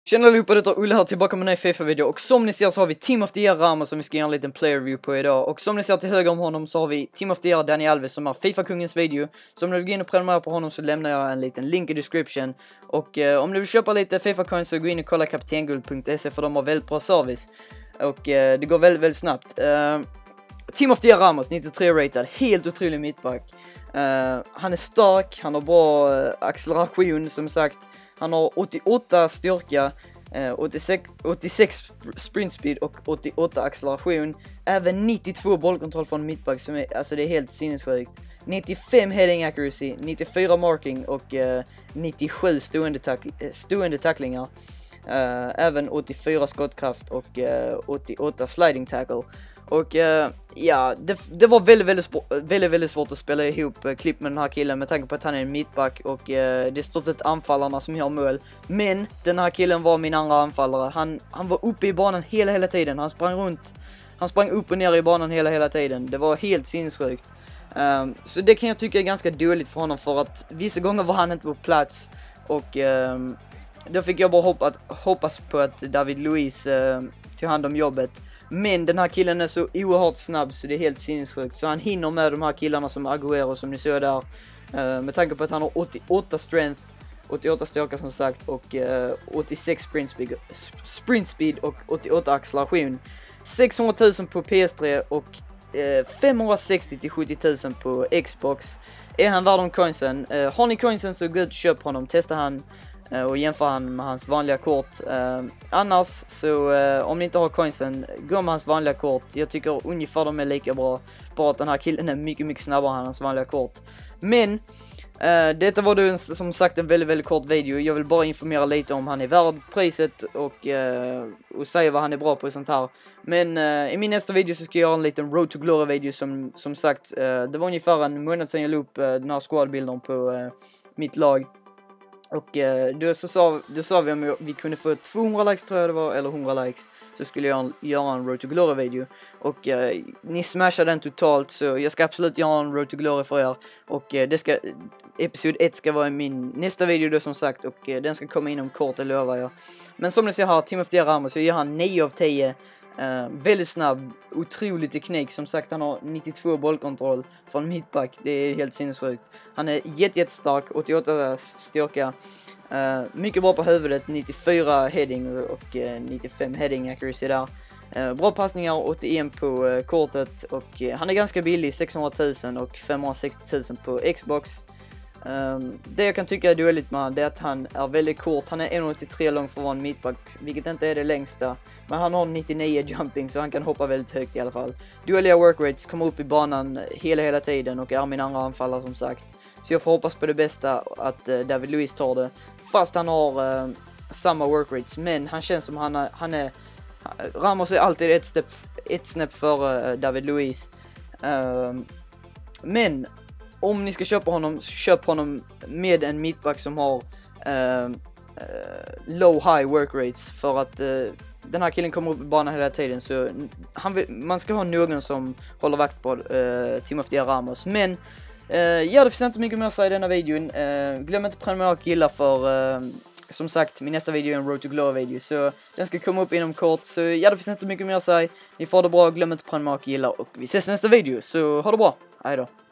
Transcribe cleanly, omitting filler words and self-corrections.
Tjena allihopa, det är Olle här tillbaka med en ny FIFA-video. Och som ni ser så har vi Team of the Year Ramos som vi ska göra en liten player review på idag. Och som ni ser till höger om honom så har vi Team of the Year Dani Alves som är FIFA-kungens video. Så om du vill gå in och prenumerera på honom så lämnar jag en liten link i description. Och om du vill köpa lite FIFA-coins så gå in och kolla kaptenguld.se för de har väldigt bra service. Och det går väldigt snabbt. Team of the Year Ramos, 93 rated, helt otrolig mittback. Han är stark, han har bra acceleration som sagt. Han har 88 styrka, 86 sprint speed och 88 acceleration. Även 92 bollkontroll från mittback som är, alltså det är helt sinnessjukt. 95 heading accuracy, 94 marking och 97 stående tacklingar. Även 84 skottkraft och 88 sliding tackle. Och ja, det var väldigt svårt att spela ihop klipp med den här killen med tanke på att han är en mittback och det är stort sett anfallarna som gör mål. Men den här killen var min andra anfallare. Han var uppe i banan hela tiden. Han sprang runt. Han sprang upp och ner i banan hela tiden. Det var helt sinnessjukt. Så det kan jag tycka är ganska dåligt för honom, för att vissa gånger var han inte på plats och då fick jag bara hoppas på att David Luiz tog hand om jobbet. Men den här killen är så oerhört snabb så det är helt sinnessjukt. Så han hinner med de här killarna som Agüero som ni ser där. Med tanke på att han har 88 strength, 88 styrka som sagt och 86 sprint speed och 88 acceleration. 600 000 på PS3 och 560 till 70 000 på Xbox. Är han värd om coinsen? Har ni coinsen så gå ut och köp honom, testa han. Och jämför han med hans vanliga kort. Annars så om ni inte har coinsen, gå med hans vanliga kort. Jag tycker ungefär de är lika bra. Bara att den här killen är mycket snabbare än hans vanliga kort. Men detta var då som sagt en väldigt kort video. Jag vill bara informera lite om han är värd priset och säga vad han är bra på och sånt här. Men i min nästa video så ska jag göra en liten Road to Glory video som sagt. Det var ungefär en månad sedan jag la upp den här squadbilden på mitt lag. Och då sa vi om vi kunde få 200 likes tror jag det var, eller 100 likes, så skulle jag göra en Road to Glory video. Och ni smashade den totalt, så jag ska absolut göra en Road to Glory för er. Och episod 1 ska vara min nästa video då som sagt, och den ska komma inom kort, det lovar jag. Men som ni ser här, Team of the Year Ramos, så gör han 9 av 10. Väldigt snabb, otrolig teknik. Som sagt, han har 92 bollkontroll från mittback. Det är helt sinnessjukt. Han är jättestark, 88 styrka. Mycket bra på huvudet, 94 heading och 95 heading accuracy där. Bra passningar, 81 på kortet och han är ganska billig, 600 000 och 560 000 på Xbox. Det jag kan tycka är dåligt med han, det är att han är väldigt kort. Han är 1,83 lång för att vara en mittback, vilket inte är det längsta. Men han har 99 jumping så han kan hoppa väldigt högt i alla fall. Dåliga work rates, kommer upp i banan hela tiden och är min andra anfallare som sagt. Så jag får hoppas på det bästa att David Luiz tar det. Fast han har samma work rates, men han känns som han är Ramos är alltid ett snäpp före David Luiz. Men om ni ska köpa honom, köp honom med en mittback som har low high work rates, för att den här killen kommer upp i banan hela tiden, så man ska ha någon som håller vakt på Team of the Year Ramos. Men ja, det finns inte mycket mer att säga i denna videon. Glöm inte att prenumerera och gilla, för som sagt, min nästa video är en Road to Glory video, så den ska komma upp inom kort. Så ja, det finns inte mycket mer att säga. Ni får det bra, glöm inte att prenumerera och gilla, och vi ses i nästa video, så ha det bra, hej då.